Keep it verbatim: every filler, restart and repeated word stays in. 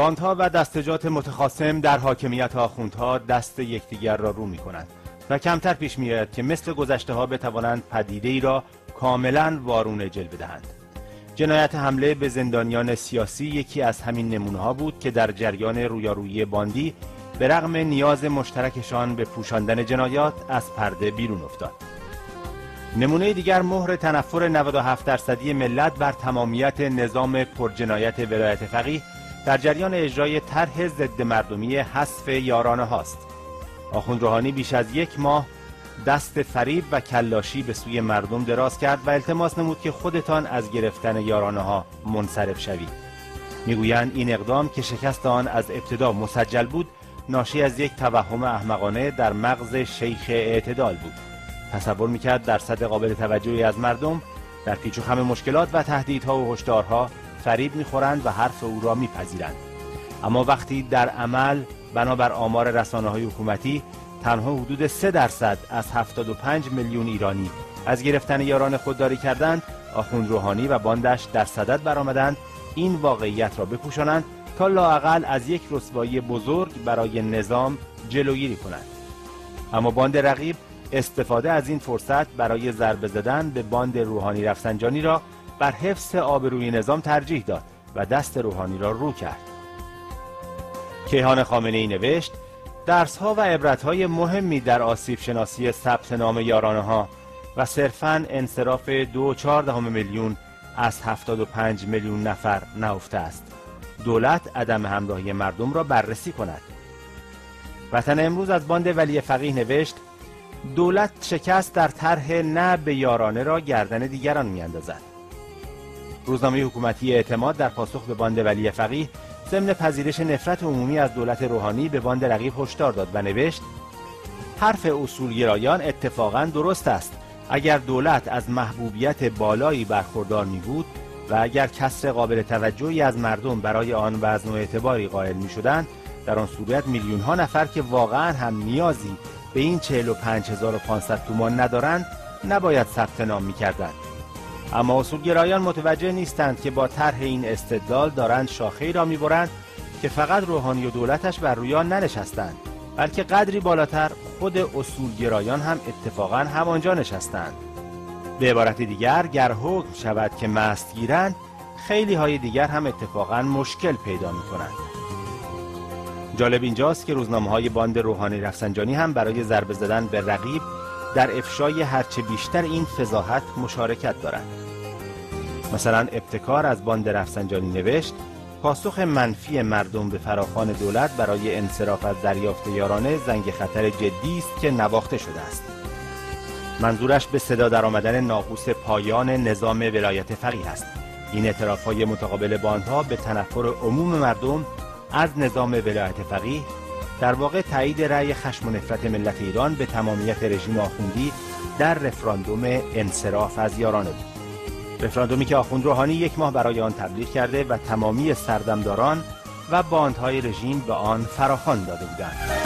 باندها و دستجات متخاصم در حاکمیت آخوندها دست یکدیگر را رو می کنند و کمتر پیش می آید که مثل گذشته ها بتوانند پدیده ای را کاملا وارونه جلوه دهند. جنایت حمله به زندانیان سیاسی یکی از همین نمونه ها بود که در جریان رویارویی باندی به رغم نیاز مشترکشان به پوشاندن جنایات از پرده بیرون افتاد. نمونه دیگر مهر تنفر نود و هفت درصدی ملت بر تمامیت نظام پرجنایت ولایت فقیه در جریان اجرای طرح ضد مردمی حذف یارانه هاست. آخوند روحانی بیش از یک ماه دست فریب و کلاشی به سوی مردم دراز کرد و التماس نمود که خودتان از گرفتن یارانه ها منصرف شوید. میگویند این اقدام که شکست آن از ابتدا مسجل بود، ناشی از یک توهم احمقانه در مغز شیخ اعتدال بود. تصور میکرد درصد قابل توجهی از مردم در پیچ و خم مشکلات و تهدیدها و هشدارها فریب میخورند و حرف او را میپذیرند. اما وقتی در عمل بنابر آمار رسانه‌های حکومتی تنها حدود سه درصد از هفتاد و پنج میلیون ایرانی از گرفتن یاران خودداری کردند، آخوند روحانی و باندش در صدد برآمدند این واقعیت را بپوشانند تا لااقل از یک رسوایی بزرگ برای نظام جلوگیری کنند. اما باند رقیب استفاده از این فرصت برای ضربه زدن به باند روحانی رفسنجانی را بر حفظ آبروی نظام ترجیح داد و دست روحانی را رو کرد. کیهان خامنه‌ای نوشت: درس‌ها و عبرت‌های مهمی در آسیب شناسی ثبت نام یارانه ها و صرفاً انصراف دو و چهار دهم میلیون از هفتاد و پنج میلیون نفر نهفته است. دولت عدم همراهی مردم را بررسی کند. وطن امروز از باند ولی فقیه نوشت: دولت شکست در طرح نه به یارانه را گردن دیگران می‌اندازد. روزنامه حکومتی اعتماد در پاسخ به باند ولی فقیه ضمن پذیرش نفرت عمومی از دولت روحانی به باند رقیب هشدار داد و نوشت: حرف اصولگرایان اتفاقاً درست است. اگر دولت از محبوبیت بالایی برخوردار می بود و اگر کسر قابل توجهی از مردم برای آن وزن و اعتباری قائل می شدند، در آن صورت میلیون ها نفر که واقعاً هم نیازی به این چهل و پنج هزار و پانصد تومان ندارند نباید ثبت نام می کردند. اما اصولگرایان متوجه نیستند که با طرح این استدلال دارند شاخه‌ای را می‌برند که فقط روحانی و دولتش بر روی آن ننشستند، بلکه قدری بالاتر خود اصولگرایان هم اتفاقاً همانجا نشستند. به عبارت دیگر، گر حکم شود که مست گیرند، خیلی های دیگر هم اتفاقاً مشکل پیدا می‌کنند. جالب اینجاست که روزنامه‌های باند روحانی رفسنجانی هم برای ضربه زدن به رقیب در افشای هرچه بیشتر این فضاحت مشارکت دارند. مثلا ابتکار از باند رفسنجانی نوشت: پاسخ منفی مردم به فراخوان دولت برای انصراف از دریافت یارانه زنگ خطر جدی است که نواخته شده است. منظورش به صدا درآمدن ناقوس پایان نظام ولایت فقیه است. این اعتراف‌های متقابل باندها به تنفر عموم مردم از نظام ولایت فقیه در واقع تایید رأی خشم و نفرت ملت ایران به تمامیت رژیم آخوندی در رفراندوم انصراف از یارانه بود. رفراندومی که آخوند روحانی یک ماه برای آن تبلیغ کرده و تمامی سردمداران و باندهای رژیم به آن فراخوان داده بودند.